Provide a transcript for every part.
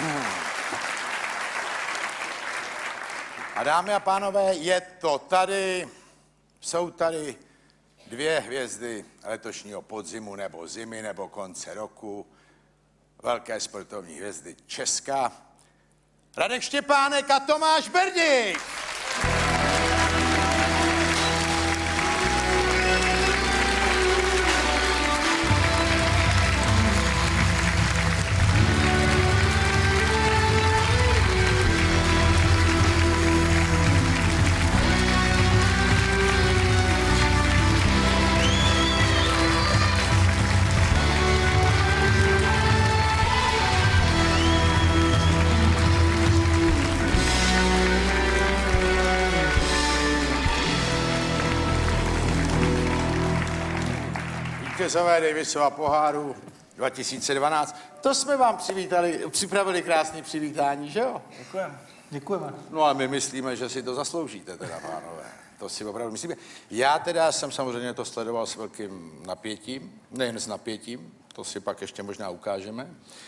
A dámy a pánové, je to tady, jsou tady 2 hvězdy letošního podzimu nebo zimy nebo konce roku, velké sportovní hvězdy Česka, Radek Štěpánek a Tomáš Berdík. Vítězové Davisova poháru 2012. To jsme vám připravili krásné přivítání, že jo? Děkujeme. Děkujeme. No a my myslíme, že si to zasloužíte teda, pánové. To si opravdu myslíme. Já teda jsem samozřejmě to sledoval s velkým napětím, nejen s napětím, to si pak ještě možná ukážeme,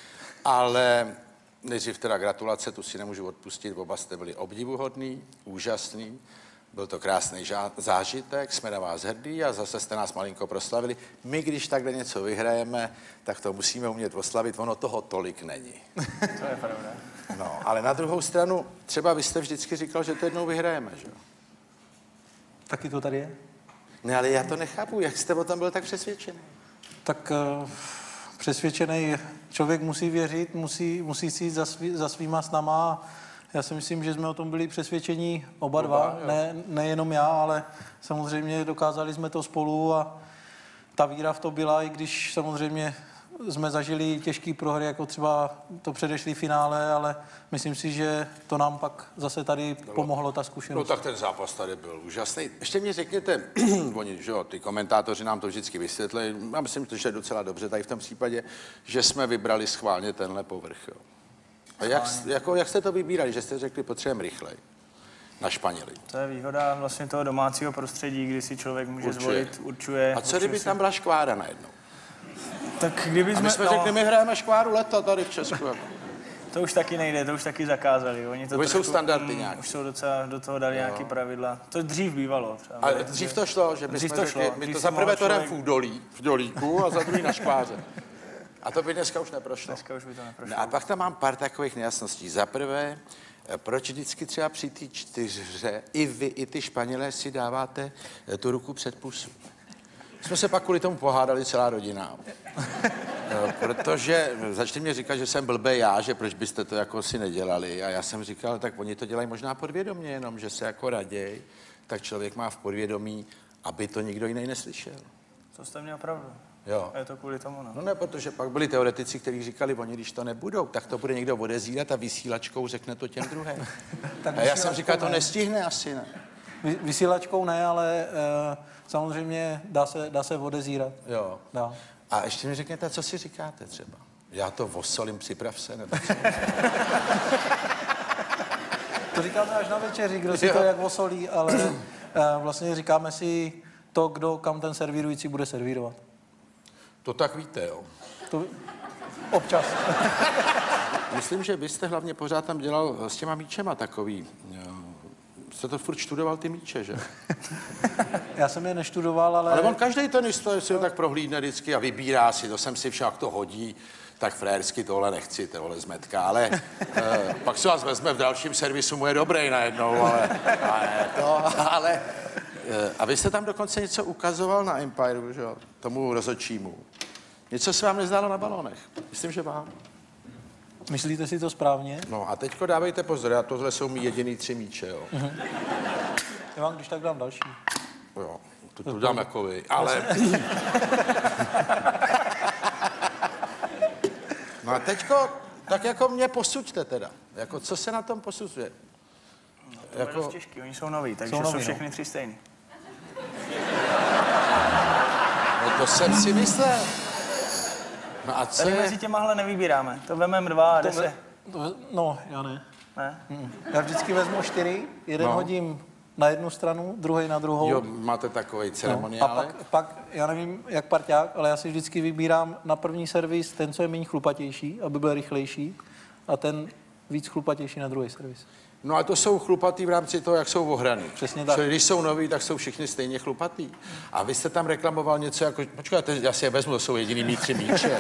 ale nejdřív teda gratulace, tu si nemůžu odpustit, oba jste byli obdivuhodný, úžasný. Byl to krásný zážitek, jsme na vás hrdí a zase jste nás malinko proslavili. My, když takhle něco vyhrajeme, tak to musíme umět oslavit, ono toho tolik není. To je pravda. No, ale na druhou stranu, třeba vy jste vždycky říkal, že to jednou vyhrajeme, že jo? Taky to tady je? Ne, ale já to nechápu, jak jste o tom byl tak přesvědčený? Tak přesvědčený člověk musí věřit, musí si jít za svýma snama. Já si myslím, že jsme o tom byli přesvědčení oba dva, nejenom já, ale samozřejmě dokázali jsme to spolu a ta víra v to byla, i když samozřejmě jsme zažili těžký prohry, jako třeba to předešlý finále, ale myslím si, že to nám pak zase tady pomohlo, ta zkušenost. No tak ten zápas tady byl úžasný. Ještě mi řekněte, oni, že jo, ty komentátoři nám to vždycky vysvětlili, já myslím, že je docela dobře tady v tom případě, že jsme vybrali schválně tenhle povrch, jo. A jak jste to vybírali, že jste řekli, potřebujeme rychleji na Španěli? To je výhoda vlastně toho domácího prostředí, kdy si člověk může zvolit, určuje. A co kdyby tam byla škvára najednou? Tak kdyby jsme řekli, my hrajeme škváru leta tady v Česku. Jako. To už taky nejde, to už taky zakázali. Oni to jsou standardy nějaké. Už jsou docela do toho dali nějaké pravidla. To dřív bývalo. Třeba, ale dřív to šlo, že bychom řekli, my to za prvé to jdeme v dolíku a za druhý na škváře. A to by dneska už neprošlo. Dneska už by to neprošlo. No a pak tam mám pár takových nejasností. Za prvé, proč vždycky třeba při té 4 i vy, i ty Španělé si dáváte tu ruku před pusu? Jsme se pak kvůli tomu pohádali celá rodina. Protože začali mě říkat, že jsem blbej já, že proč byste to jako si nedělali. A já jsem říkal, tak oni to dělají možná podvědomě jenom, že se jako raději, tak člověk má v podvědomí, aby to nikdo jiný neslyšel. To jste měl pravdu. Jo. A je to kvůli tomu, no. No ne, protože pak byli teoretici, kteří říkali, oni když to nebudou, tak to bude někdo odezírat a vysílačkou řekne to těm druhým. A já jsem říkal, to nestihne asi, ne? Vysílačkou ne, ale samozřejmě dá se odezírat. Jo. Dá. A ještě mi řekněte, co si říkáte třeba? Já to vosolím, připrav se, nebo co? To říkáme až na večeři, kdo si to jak vosolí, ale vlastně říkáme si to, kdo kam ten servírující bude servírovat. To tak víte, jo? To občas. Myslím, že vy jste hlavně pořád tam dělal s těma míčema takový. Jste to furt študoval ty míče, že? Já jsem je neštudoval, ale... Ale on každý tenista si ho tak prohlídne vždycky a vybírá si, to jsem si však to hodí, tak frajersky tohle nechci, tohle zmetka, ale pak se vás vezme v dalším servisu, mu je dobrý najednou, ale a vy jste tam dokonce něco ukazoval na Empireu, že jo, tomu rozhodčímu. Něco se vám nezdálo na balonech. Myslím, že vám. Myslíte si to správně? No a teďko dávejte pozor, a tohle jsou mý jediný 3 míče, jo. Já vám když tak dám další. Jo, tu dám jako vy, ale... No a teďko, tak jako mě posuďte teda. Jako, co se na tom posuzuje? No, to je dost těžký, oni jsou noví, takže jsou všechny 3 stejný. No to jsem si myslel. No a co tady mezi těmahle nevybíráme, to vememe 2 a 10. No, já ne. Ne? Já vždycky vezmu 4, jeden hodím na jednu stranu, druhý na druhou. Jo, máte takový ceremoniálek. No, a pak, já nevím, jak parťák, ale já si vždycky vybírám na první servis ten, co je méně chlupatější, aby byl rychlejší. a ten víc chlupatější na druhý servis. No a to jsou chlupatý v rámci toho, jak jsou ohraný. Přesně tak. Čili když jsou noví, tak jsou všichni stejně chlupatý. A vy jste tam reklamoval něco jako, počkejte, já si je vezmu, to jsou jediný mý 3 míče.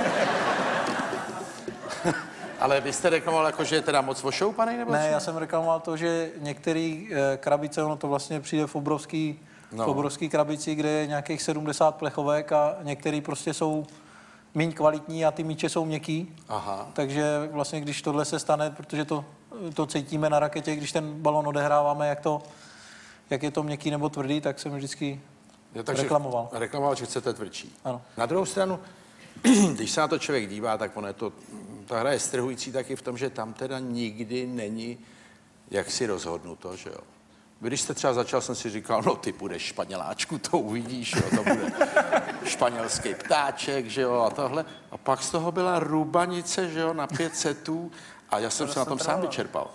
Ale vy jste reklamoval jako, že je teda moc ošoupaný, nebo Ne, co? já jsem reklamoval to, že některé krabice, ono to vlastně přijde v obrovský krabici, kde je nějakých 70 plechovek a některé prostě jsou méně kvalitní a ty míče jsou měkký. Aha. Takže vlastně, když tohle se stane, protože to cítíme na raketě, když ten balon odehráváme, jak je to měkký nebo tvrdý, tak jsem vždycky reklamoval. Reklamoval, že chcete tvrdší. Ano. Na druhou stranu, když se na to člověk dívá, tak ono je to, ta hra je strhující taky v tom, že tam teda nikdy není jaksi rozhodnuto, že jo. Když jste třeba začal, jsem si říkal, no ty budeš Španěláčku, to uvidíš, jo, to bude španělský ptáček, že jo, a tohle. A pak z toho byla rubanice, že jo, na 5 setů a já jsem se na tom sám vyčerpal.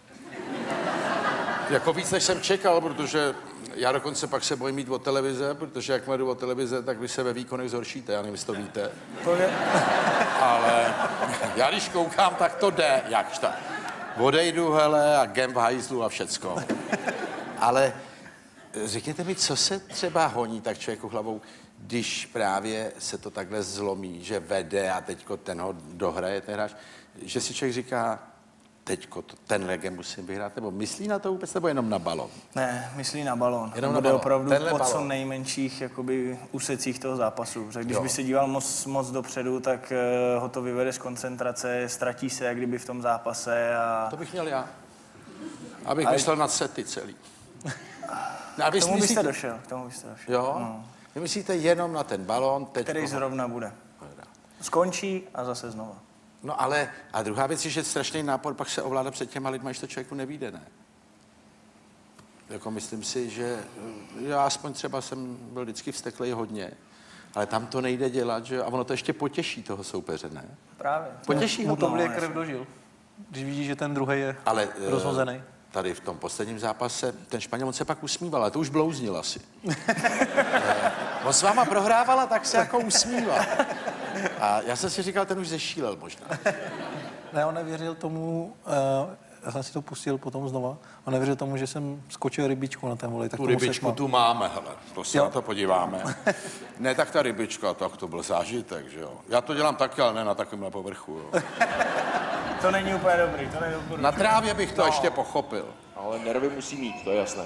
Jako víc, než jsem čekal, protože já dokonce pak se bojím jít od televize, protože jak jdu od televize, tak vy se ve výkonech zhoršíte, já nevím, jestli to víte. To je... Ale já když koukám, tak to jde, jakž tak. Odejdu, hele, a gem v hajzlu a všecko. Ale řekněte mi, co se třeba honí tak člověku hlavou, když právě se to takhle zlomí, že vede a teďko ten ho dohraje ten hráč, že si člověk říká, teďko tenhle gem musím vyhrát, nebo myslí na to vůbec, nebo jenom na balon? Ne, myslí na balon. Jenom na bude balon. opravdu Tenhle po balon. co nejmenších jakoby, úsecích toho zápasu. Protože když Jo. by se díval moc dopředu, tak ho to vyvede z koncentrace, ztratí se jak kdyby v tom zápase. A... To bych měl já. Abych myslel na sety celý. No, a vy K tomu myslíte, byste došel. jo? No. Vy myslíte jenom na ten balón, teď Který zrovna bude. Skončí a zase znova. No ale, a druhá věc je, že strašný nápor pak se ovládá před těma lidma, že to člověku nevyjde, ne? Jako myslím si, že já aspoň třeba jsem byl vždycky vzteklej hodně, ale tam to nejde dělat, že? A ono to ještě potěší toho soupeře, ne? Právě. Potěší ho Mu to vlije no, krev jasně. do žil, když vidí, že ten druhý je ale rozhozený. tady v tom posledním zápase ten Španěl on se pak usmíval, ale to už blouznil asi. On s váma prohrávala, tak se jako usmíval. A já jsem si říkal, ten už zešílel možná. Ne, on nevěřil tomu, já jsem si to pustil potom znova, on nevěřil tomu, že jsem skočil rybičku na ten volej. Tak Tu tomu se rybičku smál. tu máme, hele, to se Jo. na to podíváme. Ne, tak ta rybička, tak to byl zážitek, že jo. Já to dělám taky, ale ne na takovémhle povrchu, jo. To není úplně dobrý, to není dobrý. Na trávě bych to ještě pochopil. Ale nervy musí mít, to je jasné.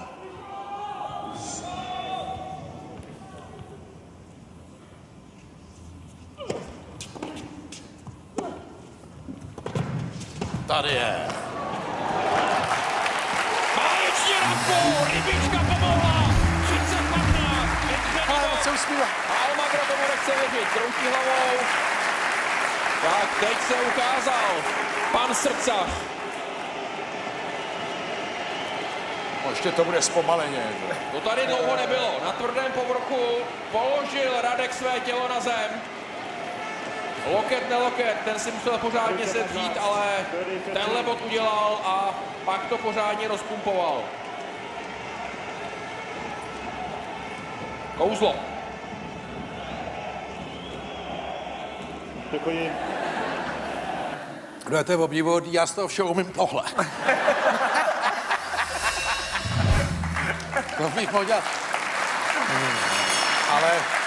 Tady je. Báječně Radko, rybička pomohla, 30-15, Ale on se usmívá. Almagro tomu nechce věřit, kroutí hlavou. Tak, teď se ukázal pan Srdcař. No, ještě to bude zpomaleně. Že? To tady dlouho nebylo. Na tvrdém povrchu položil Radek své tělo na zem. Loket, neloket, ten si musel pořádně sedřít, ale tenhle bod udělal a pak to pořádně rozpumpoval. Kouzlo. No, to je obdivuhodný, já z toho všeho umím tohle. To bych mohl dělat. Ale...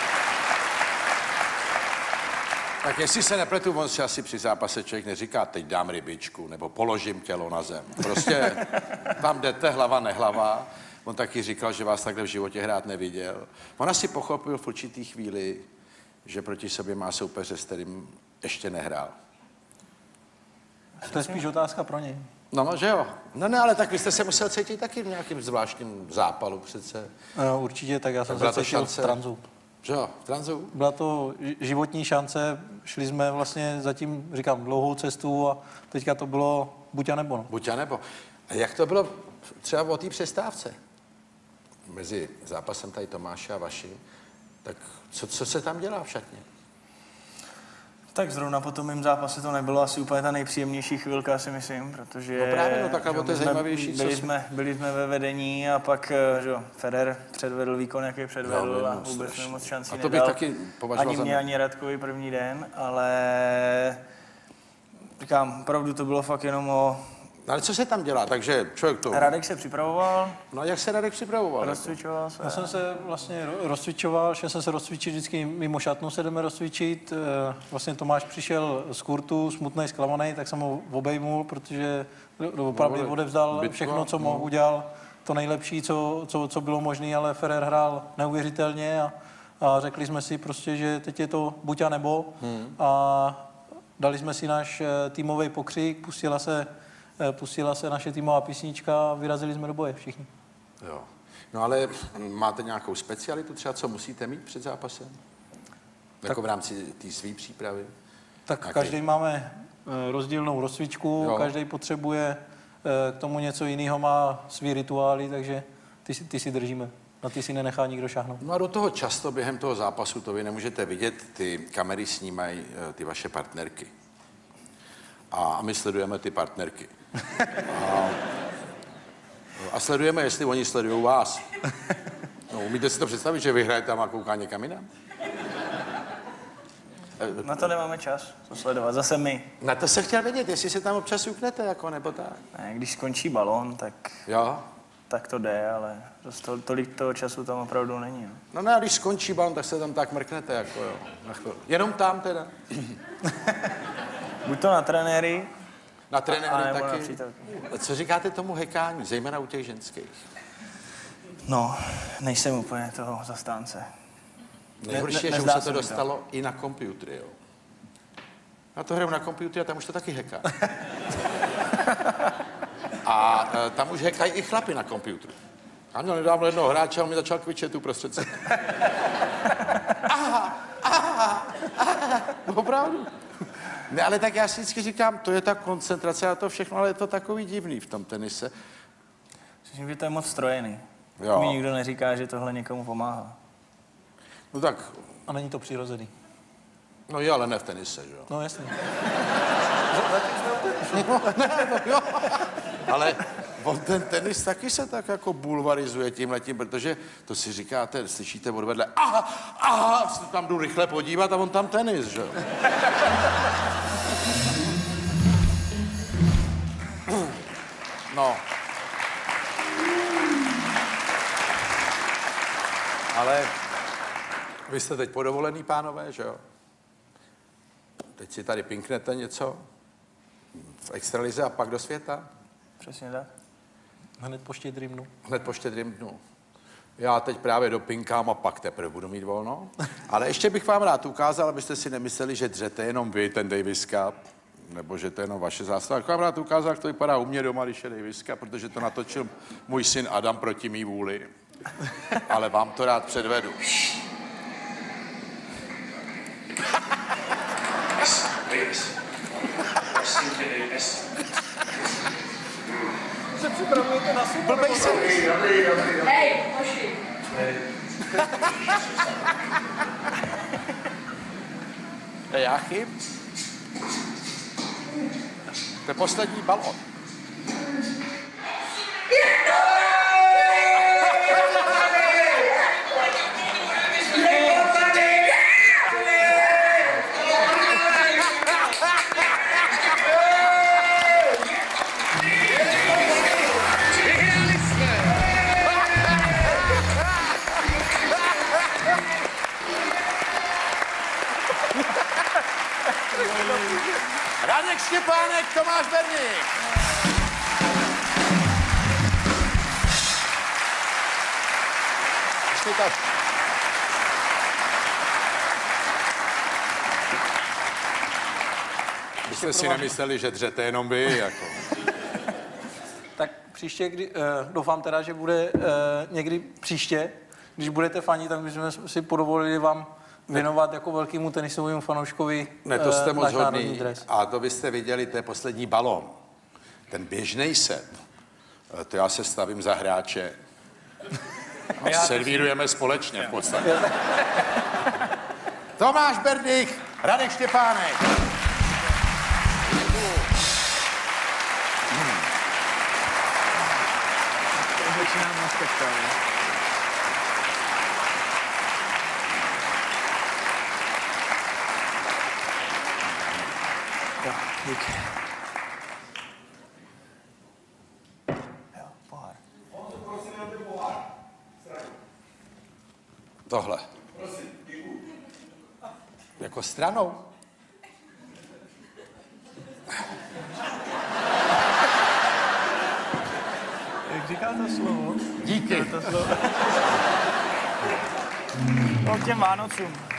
Tak jestli se nepletu, on si asi při zápase člověk neříká, teď dám rybičku, nebo položím tělo na zem. Prostě tam jdete hlava, nehlava. On taky říkal, že vás takhle v životě hrát neviděl. On asi pochopil v určitý chvíli, že proti sobě má soupeře, s kterým ještě nehrál. To je spíš otázka pro něj. No, že jo. No ne, ale tak vy jste se musel cítit taky v nějakým zvláštním zápalu přece. No, určitě, tak já jsem byla se to cítil v šance? tranzu. Že jo, v tranzu. Byla to životní šance, šli jsme vlastně zatím, říkám, dlouhou cestu a teďka to bylo buď a nebo. No. Buď a nebo. A jak to bylo třeba o té přestávce? Mezi zápasem tady Tomáše a vaším. Tak co se tam dělá v šatně? Tak zrovna po tom mým zápase to nebylo asi úplně ta nejpříjemnější chvilka, si myslím, protože... No právě, no tak, ale to je zajímavější, co byli jsme ve vedení a pak, že jo, Federer předvedl výkon, jaký předvedl No, a no, vůbec strašně. moc šancí A to bych nedal. taky považoval ani za mě, ne- ani Radkovi první den, ale Říkám, opravdu to bylo fakt jenom o... No, ale co se tam dělá? Takže člověk to... Radek se připravoval, No jak se Radek připravoval? rozcvičoval se. Já jsem se vlastně rozcvičoval, šel jsem se rozcvičit vždycky mimo šatnu, se jdeme rozcvičit. Vlastně Tomáš přišel z kurtu, smutnej, zklamaný, tak jsem ho obejmul, protože opravdu odevzdal všechno, co mohl, udělal to nejlepší, co bylo možné, ale Ferrer hrál neuvěřitelně a řekli jsme si prostě, že teď je to buď a nebo a dali jsme si náš týmový pokřik, pustila se naše týmová písnička a vyrazili jsme do boje všichni. Jo. No ale máte nějakou specialitu třeba, co musíte mít před zápasem? Jako v rámci té své přípravy? Tak každý máme rozdílnou rozcvičku, každý potřebuje k tomu něco jiného, má svý rituály, takže ty si držíme. Na ty si nenechá nikdo šáhnout. No a do toho často během toho zápasu, to vy nemůžete vidět, ty kamery snímají ty vaše partnerky. A my sledujeme ty partnerky. A sledujeme, jestli oni sledují vás. No, umíte si to představit, že vyhrajete tam a kouká někam jinam? Na to nemáme čas, to sledovat, zase my. Na to se chtěl vědět, jestli se tam občas uknete, jako nebo tak. Ne, když skončí balón, tak to jde, ale tolik toho času tam opravdu není. No. No a když skončí balón, tak se tam tak mrknete, jako jo. Jenom tam teda. Buď to na trenéry, Na trenéry nebo taky. na přítelky. Co říkáte tomu hekání, zejména u těch ženských? No, nejsem úplně toho zastánce. Nejhorší je, že už se to dostalo i na počítači, jo. Já to hraju na počítači a tam už to taky heká. A tam už hekají i chlapi na počítači. Já měl nedávno jednoho hráče a on mi začal kvičet uprostřed se. Opravdu. Ne, ale tak já si vždycky říkám, to je ta koncentrace a to všechno, ale je to takový divný v tom tenise. Myslím, že to je moc strojený. Jo. Mi nikdo neříká, že tohle někomu pomáhá. No tak, A není to přirozený. no je, ale ne v tenise, že jo. No jasně. Jo. Ale on ten tenis taky se tak jako bulvarizuje tímhletím, protože to si říkáte, slyšíte odvedle, aha, se tam jdu rychle podívat a on tam tenis, že jo. No. Ale vy jste teď podovolený, pánové, že jo? Teď si tady pinknete něco v extralize a pak do světa? Přesně tak. Hned po Štědrým dnu. Hned po Štědrým dnu. Já teď právě dopinkám a pak teprve budu mít volno. Ale ještě bych vám rád ukázal, abyste si nemysleli, že dřete jenom vy, ten Davis Cup, nebo že to je jenom vaše zástava. Tak vám rád ukázal, jak to vypadá u mě doma, když je Davis Cup, protože to natočil můj syn Adam proti mý vůli. Ale vám to rád předvedu. Se připravujete na super. Blbej se. Hej, hoši. Jáchy? To je poslední balon. Radek Štěpánek, Tomáš Berník. Tak. Vy jste si nemysleli, že dřete jenom vy, jako. Tak příště, doufám teda, že bude někdy příště, když budete fanit, tak bychom si podovolili vám věnovat jako velkému tenisovému fanouškovi Ne, to jste moc náš národní hodný. dres. A to byste viděli, to je poslední balón. Ten běžný set, to já se stavím za hráče. A servírujeme společně v podstatě. Tomáš Berník, Radek Štěpánek. Díky. Tohle. Jako stranou. Jak říká to slovo? Díky. To slovo. O těm Vánocům.